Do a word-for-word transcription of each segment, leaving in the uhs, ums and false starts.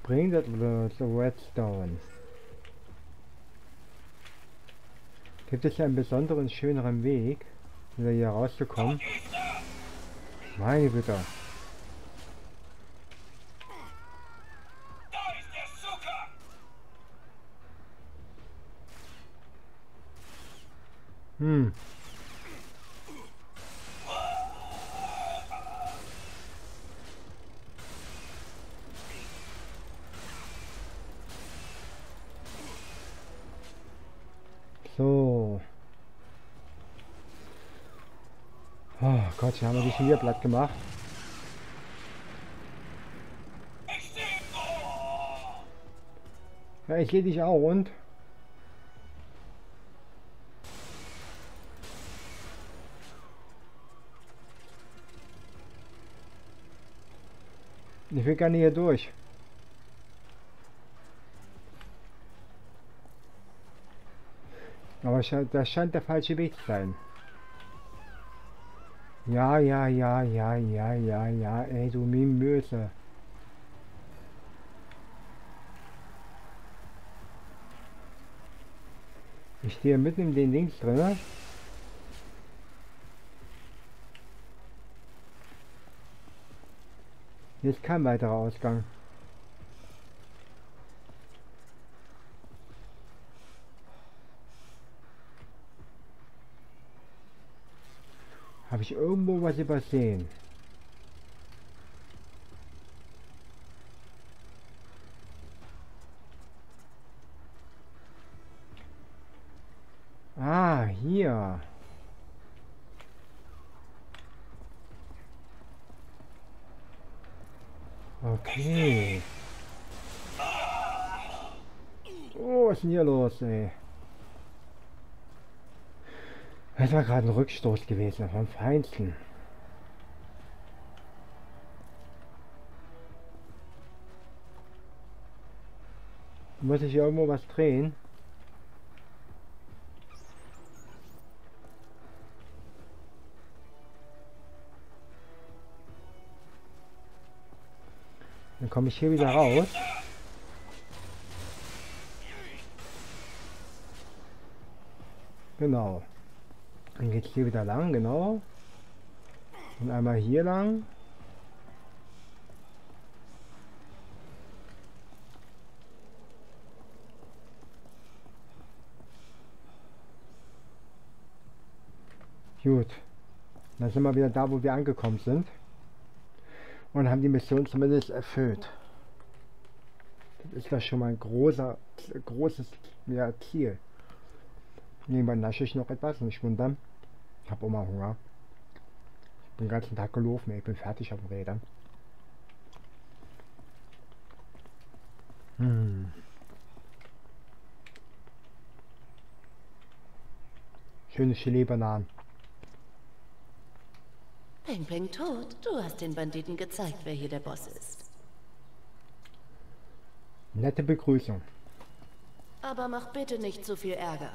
bringt das bloß so Redstone? Gibt es einen besonderen, schöneren Weg, wieder hier rauszukommen? Meine Güte. Hm. So. Oh Gott, hier haben wir die schon wieder platt gemacht. Ja, ich sehe dich auch und. Ich will gar nicht hier durch. Aber das scheint der falsche Weg zu sein. Ja, ja, ja, ja, ja, ja, ja, ey, du Mimöse. Ich stehe mitten in den Links drin. Hier ist kein weiterer Ausgang. Habe ich irgendwo was übersehen? Ah, hier. Okay. Oh, was ist denn hier los, ey? Das war gerade ein Rückstoß gewesen vom Feinsten. Muss ich hier irgendwo was drehen? Dann komme ich hier wieder raus. Genau. Dann geht es hier wieder lang, genau. Und einmal hier lang. Gut. Dann sind wir wieder da, wo wir angekommen sind. Und haben die Mission zumindest erfüllt. Das ist ja schon mal ein großer, großes ja, Ziel. Nebenbei nasche ich noch etwas, nicht wundern. Ich habe immer Hunger. Ich bin den ganzen Tag gelaufen, ich bin fertig auf dem Rädern. Hm. Schöne Chili-Bananen. Peng Peng tot, du hast den Banditen gezeigt, wer hier der Boss ist. Nette Begrüßung. Aber mach bitte nicht zu viel Ärger.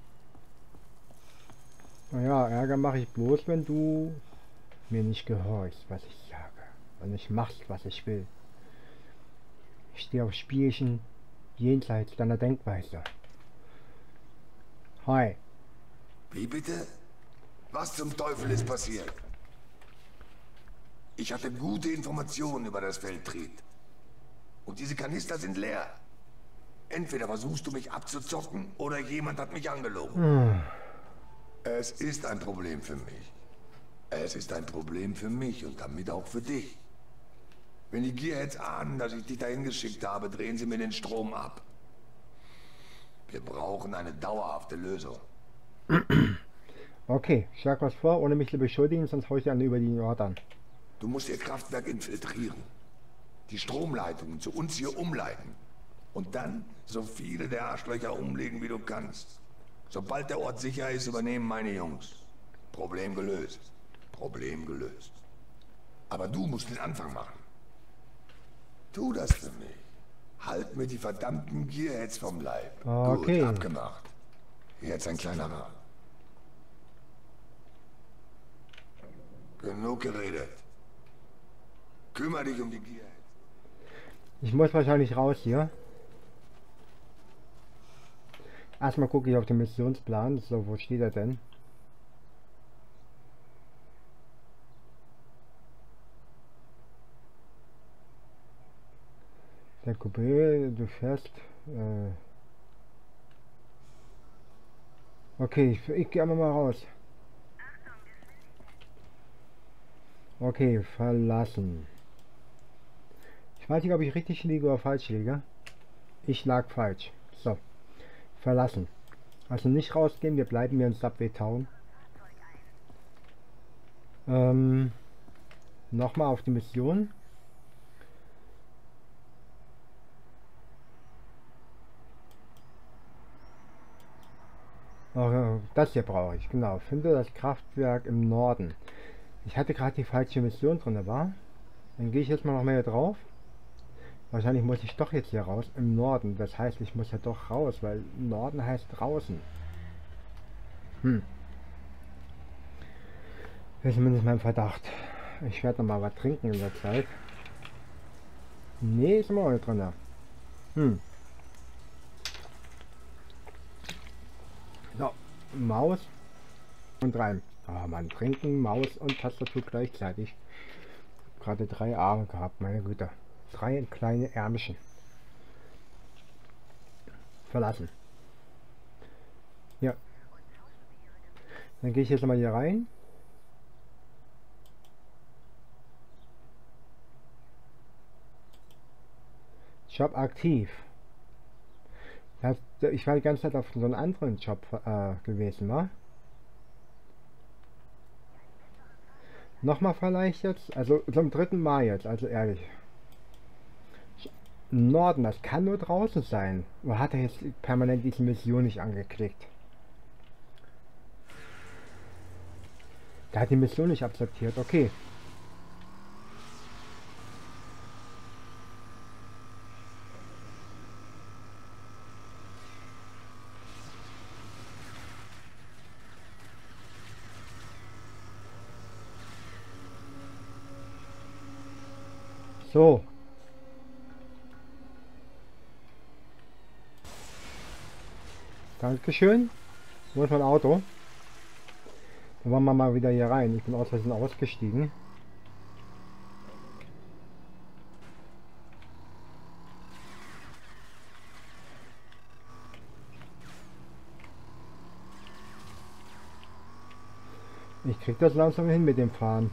Naja, Ärger mache ich bloß, wenn du mir nicht gehorchst, was ich sage. Und nicht machst, was ich will. Ich stehe auf Spielchen jenseits deiner Denkweise. Hi. Wie bitte? Was zum Teufel ist passiert? Ich hatte gute Informationen über das Feldtrieb. Und diese Kanister sind leer. Entweder versuchst du mich abzuzocken oder jemand hat mich angelogen. Hm. Es ist ein Problem für mich. Es ist ein Problem für mich und damit auch für dich. Wenn die Gearheads ahnen, dass ich dich dahin geschickt habe, drehen sie mir den Strom ab. Wir brauchen eine dauerhafte Lösung. Okay, schlag was vor, ohne mich zu beschuldigen, sonst hau ich dir über die Ort an. Du musst ihr Kraftwerk infiltrieren. Die Stromleitungen zu uns hier umleiten. Und dann so viele der Arschlöcher umlegen, wie du kannst. Sobald der Ort sicher ist, übernehmen meine Jungs. Problem gelöst. Problem gelöst. Aber du musst den Anfang machen. Tu das für mich. Halt mir die verdammten Gearheads vom Leib. Okay. Gut, abgemacht. Jetzt ein kleiner Rat. Genug geredet. Kümmer dich um die Gearheads. Ich muss wahrscheinlich raus hier. Erstmal gucke ich auf den Missionsplan. So, wo steht er denn? Der Coupé, du fährst... Äh okay, ich, ich gehe mal raus. Okay, verlassen. Ich weiß nicht, ob ich richtig liege oder falsch liege. Ich lag falsch. So, verlassen. Also nicht rausgehen, wir bleiben hier in Subway Town. Ähm, nochmal auf die Mission. Oh, das hier brauche ich, genau. Finde das Kraftwerk im Norden. Ich hatte gerade die falsche Mission drin, war. Dann gehe ich jetzt mal noch mehr drauf. Wahrscheinlich muss ich doch jetzt hier raus, im Norden. Das heißt, ich muss ja doch raus, weil Norden heißt draußen. Hm. Das ist zumindest mein Verdacht. Ich werde noch mal was trinken in der Zeit. Nee, ist immer noch nicht drin. Hm. So, Maus und rein. Ah, man, trinken, Maus und Tastatur gleichzeitig. Gerade drei Arme gehabt, meine Güte. Drei kleine Ärmchen. Verlassen. Ja. Dann gehe ich jetzt mal hier rein. Job aktiv. Das, ich war die ganze Zeit auf so einen anderen Job äh, gewesen, war. Nochmal vielleicht jetzt, also zum dritten Mal jetzt, also ehrlich. Norden, das kann nur draußen sein. Oder hat er jetzt permanent diese Mission nicht angeklickt? Der hat die Mission nicht akzeptiert, okay. So. Dankeschön. Wo ist mein Auto? Dann wollen wir mal wieder hier rein. Ich bin aus Versehen ausgestiegen. Ich krieg das langsam hin mit dem Fahren.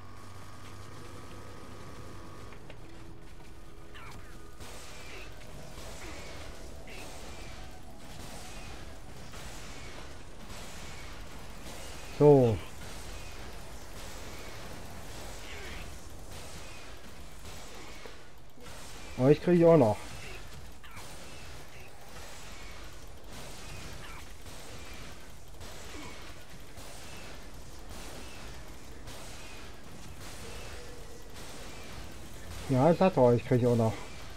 So. Euch kriege ich auch noch. Ja, das hat er euch kriege ich auch noch.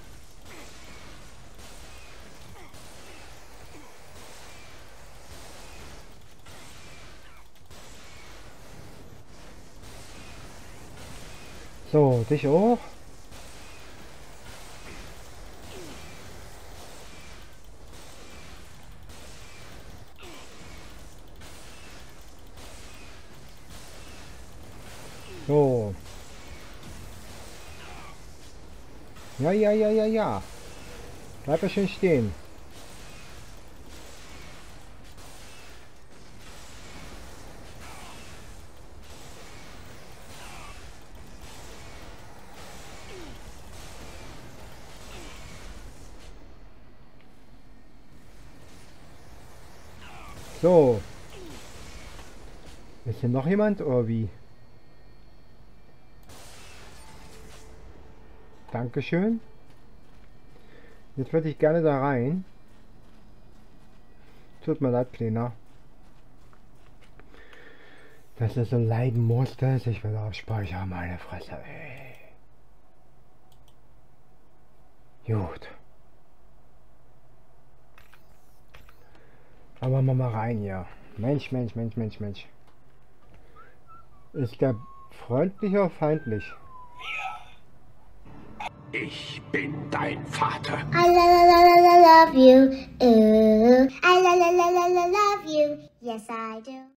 So, dich auch. So. Ja, ja, ja, ja, ja. Bleib ja schön stehen. So. Ist hier noch jemand oder wie? Dankeschön. Jetzt würde ich gerne da rein. Tut mir leid, Plena. Dass es so leiden musste. Ich will auch Speicher, meine Fresse, ey. Gut. Aber mal mal rein hier. Mensch, Mensch, Mensch, Mensch, Mensch. Ist der freundlich oder feindlich? Ich bin dein Vater. I la la la la la love you. Ooh. I la la la la la love you. Yes, I do.